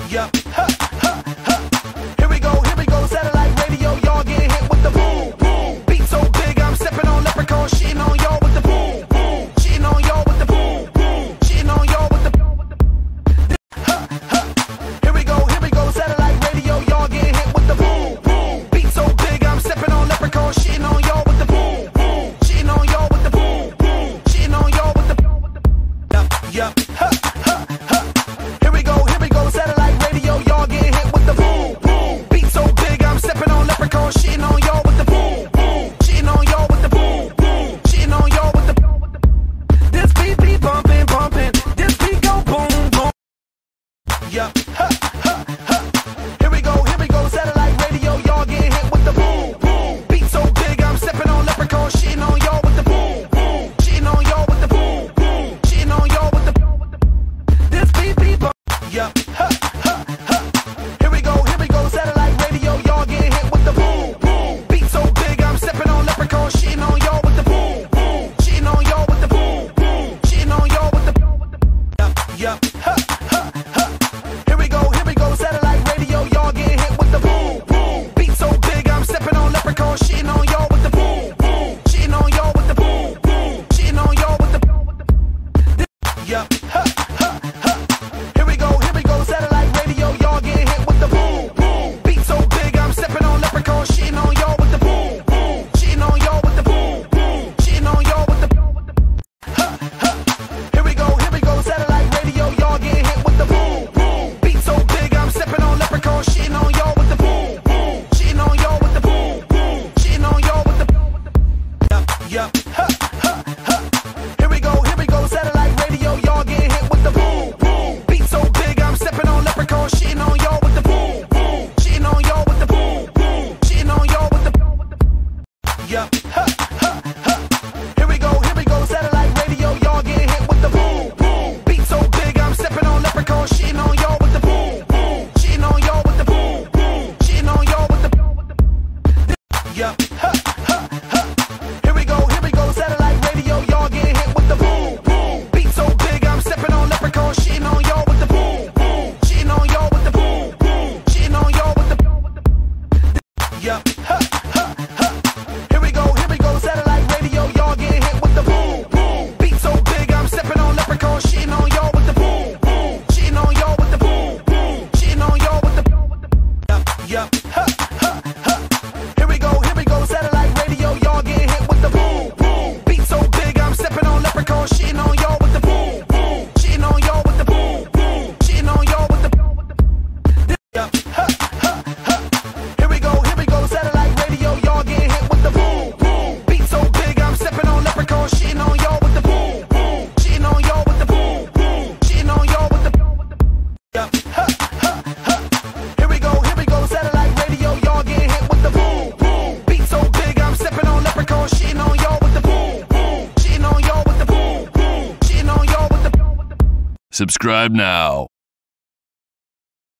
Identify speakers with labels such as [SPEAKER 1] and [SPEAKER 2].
[SPEAKER 1] Yeah. Ha, ha, ha. Here we go, satellite radio, y'all getting hit with the boom, boom. Beat so big, I'm stepping on leprechaun, shitting on y'all with the boom, boom. Shitting on y'all with the boom, boom. Shitting on y'all with the ha, ha. Here we go, satellite radio, y'all getting hit with the boom, boom. Beat so big, I'm stepping on leprechaun, shitting on y'all with the boom, boom. Shitting on y'all with the boom, boom. Shitting on y'all with the yeah, ha, ha, ha. Here we go, satellite radio, y'all getting hit with the boom, boom. Beat so big, I'm stepping on leprechaun, shitting on y'all with the boom, boom. Shitting on y'all with the boom, boom. Shitting on y'all with the this beat be bumping, bumping. This beat go boom, boom. Yeah, ha, ha, ha. Here we go, satellite radio, y'all getting hit with the boom, boom. Beat so big, I'm stepping on leprechaun, shitting on y'all with the boom, boom. Shitting on y'all with the boom, boom. Shitting on y'all with the this beat be bumping. Yeah, ha, ha, ha. Here we go, satellite radio, y'all getting hit with the boom, boom. Beat so big, I'm stepping on leprechaun, shitting on y'all with the boom, boom. Shitting on y'all with the boom, boom. Shitting on y'all with the yeah, ha, ha, ha. Here we go, satellite radio, y'all getting hit with the boom, boom. Beat so big, I'm stepping on leprechaun, shitting on y'all with the boom, boom. Shitting on y'all with the boom, boom. Shitting on y'all with the yeah, ha, ha, ha. Here we go, satellite radio, y'all getting hit with the boom, boom. Beat so big, I'm stepping on leprechaun, shitting on y'all with the boom, boom. Shitting on y'all with the boom, boom. Shitting on y'all with the ha, ha. Here we go, satellite radio, y'all getting hit with the boom, boom. Beat so big, I'm stepping on leprechaun, shitting on y'all with the boom, boom. Shitting on y'all with the boom, boom. Shitting on y'all with the yeah, ha, ha, ha. Here we go, satellite radio, y'all getting hit with the boom, boom. Beat so big, I'm stepping on leprechaun, shitting on y'all with the boom, boom. Shitting on y'all with the boom, boom. Shitting on y'all with the yeah, ha, ha, ha. Here we go, satellite radio, y'all getting hit with the boom, boom. Beat so big, I'm stepping on leprechaun, shitting on y'all with the boom, boom. Shitting on y'all with the boom, boom. Shitting on y'all with the yeah, ha, ha, ha. Here we go, satellite radio, y'all getting hit with the boom, boom. Beat so big, I'm stepping on leprechaun, shitting on y'all with the boom, boom. Shitting on y'all with the boom, boom. Shitting on y'all with the yeah, ha, ha, ha. Here we go, satellite radio, y'all getting hit with the boom, boom. Beat so big, I'm stepping on leprechaun, shitting on y'all with the boom, boom. Shitting on y'all with the boom, boom. Shitting on y'all with the yeah, ha, ha, ha. Here we go, satellite radio, y'all getting hit with the boom, boom. Beat so big, I'm stepping on leprechaun, shitting on y'all with the boom, boom. Shitting on y'all with the boom, boom. Shitting on y'all with the yeah, ha, ha, ha. Here we go, satellite radio, y'all getting hit with the boom, boom. Beat so big, I'm stepping on leprechaun, shitting on y'all with the boom, boom. Shitting on y'all with the boom, boom. Shitting on y'all with the yeah, ha, ha, ha. Here we go, satellite radio, y'all getting hit with the boom, boom. Beat so big, I'm stepping on leprechaun, shitting on y'all with the boom, boom. Shitting on y'all with the boom, boom. Shitting on y'all with the
[SPEAKER 2] Subscribe now.